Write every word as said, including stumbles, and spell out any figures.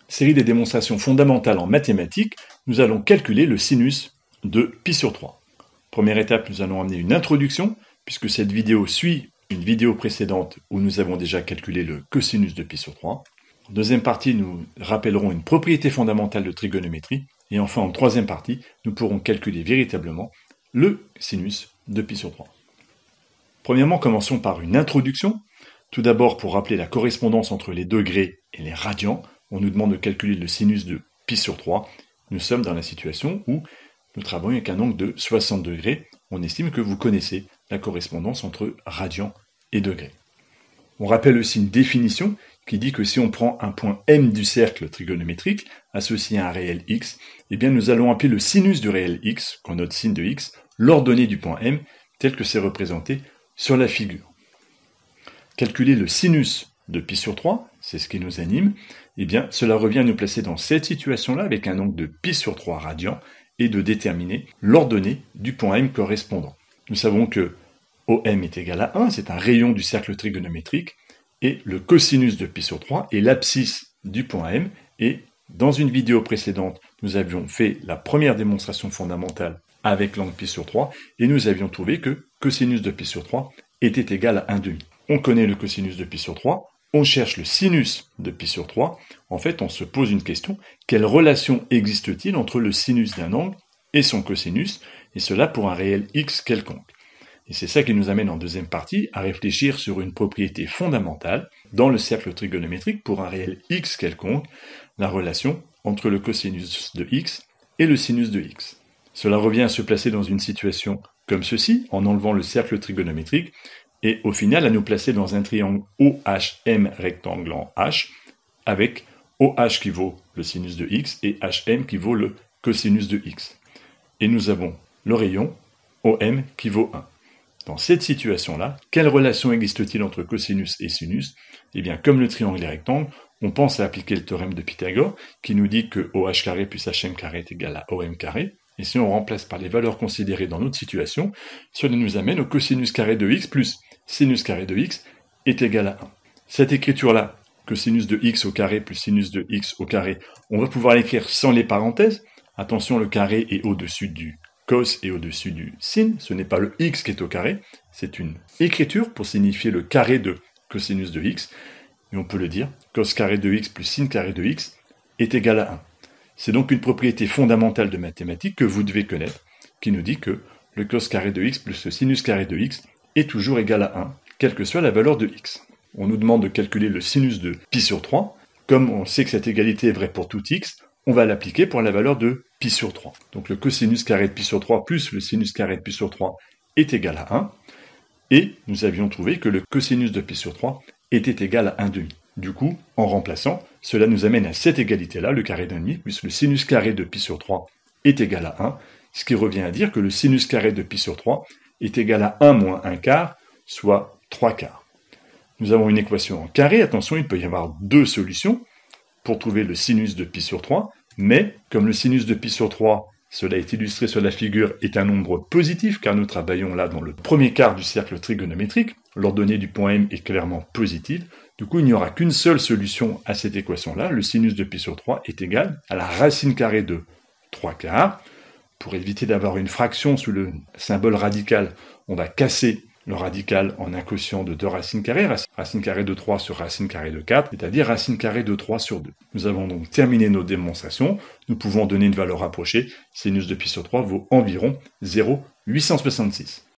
série des démonstrations fondamentales en mathématiques, nous allons calculer le sinus de pi sur trois. Première étape, nous allons amener une introduction, puisque cette vidéo suit une vidéo précédente où nous avons déjà calculé le cosinus de pi sur trois. En deuxième partie, nous rappellerons une propriété fondamentale de trigonométrie. Et enfin, en troisième partie, nous pourrons calculer véritablement le sinus de pi sur trois. Premièrement, commençons par une introduction. Tout d'abord, pour rappeler la correspondance entre les degrés et les radians, on nous demande de calculer le sinus de pi sur trois. Nous sommes dans la situation où nous travaillons avec un angle de soixante degrés. On estime que vous connaissez la correspondance entre radians et degrés. On rappelle aussi une définition qui dit que si on prend un point M du cercle trigonométrique associé à un réel x, eh bien nous allons appeler le sinus du réel x, qu'on note sin de x, l'ordonnée du point M, tel que c'est représenté sur la figure. Calculer le sinus de pi sur trois, c'est ce qui nous anime, eh bien cela revient à nous placer dans cette situation-là avec un angle de pi sur trois radians et de déterminer l'ordonnée du point M correspondant. Nous savons que O M est égal à un, c'est un rayon du cercle trigonométrique, et le cosinus de pi sur trois est l'abscisse du point M, et dans une vidéo précédente, nous avions fait la première démonstration fondamentale avec l'angle pi sur trois, et nous avions trouvé que cosinus de pi sur trois était égal à un demi. On connaît le cosinus de pi sur trois, on cherche le sinus de pi sur trois, en fait on se pose une question, quelle relation existe-t-il entre le sinus d'un angle et son cosinus, et cela pour un réel x quelconque. Et c'est ça qui nous amène en deuxième partie à réfléchir sur une propriété fondamentale dans le cercle trigonométrique pour un réel x quelconque, la relation entre le cosinus de x et le sinus de x. Cela revient à se placer dans une situation comme ceci, en enlevant le cercle trigonométrique, et au final à nous placer dans un triangle O H M rectangle en H, avec O H qui vaut le sinus de x et H M qui vaut le cosinus de x. Et nous avons le rayon O M qui vaut un. Dans cette situation-là, quelle relation existe-t-il entre cosinus et sinus? Eh bien, comme le triangle est rectangle, on pense à appliquer le théorème de Pythagore, qui nous dit que O H carré plus H M carré est égal à O M carré. Et si on remplace par les valeurs considérées dans notre situation, cela nous amène au cosinus carré de x plus sinus carré de x est égal à un. Cette écriture-là, cosinus de x au carré plus sinus de x au carré, on va pouvoir l'écrire sans les parenthèses. Attention, le carré est au-dessus du cos et au-dessus du sin, ce n'est pas le x qui est au carré, c'est une écriture pour signifier le carré de cosinus de x, et on peut le dire, cos carré de x plus sin carré de x est égal à un. C'est donc une propriété fondamentale de mathématiques que vous devez connaître, qui nous dit que le cos carré de x plus le sinus carré de x est toujours égal à un, quelle que soit la valeur de x. On nous demande de calculer le sinus de pi sur trois, comme on sait que cette égalité est vraie pour tout x, on va l'appliquer pour la valeur de pi sur trois. Donc le cosinus carré de pi sur trois plus le sinus carré de pi sur trois est égal à un, et nous avions trouvé que le cosinus de pi sur trois était égal à un demi. Du coup, en remplaçant, cela nous amène à cette égalité-là, le carré d'un demi, puisque le sinus carré de pi sur trois est égal à un, ce qui revient à dire que le sinus carré de pi sur trois est égal à un moins un quart, soit trois quarts. Nous avons une équation en carré, attention, il peut y avoir deux solutions pour trouver le sinus de pi sur trois, mais comme le sinus de pi sur trois, cela est illustré sur la figure, est un nombre positif, car nous travaillons là dans le premier quart du cercle trigonométrique, l'ordonnée du point M est clairement positive, du coup il n'y aura qu'une seule solution à cette équation-là, le sinus de pi sur trois est égal à la racine carrée de trois quarts. Pour éviter d'avoir une fraction sous le symbole radical, on va casser le radical en un quotient de deux racines carrées, racine carrée de trois sur racine carrée de quatre, c'est-à-dire racine carrée de trois sur deux. Nous avons donc terminé nos démonstrations, nous pouvons donner une valeur rapprochée, sinus de pi sur trois vaut environ zéro virgule huit cent soixante-six.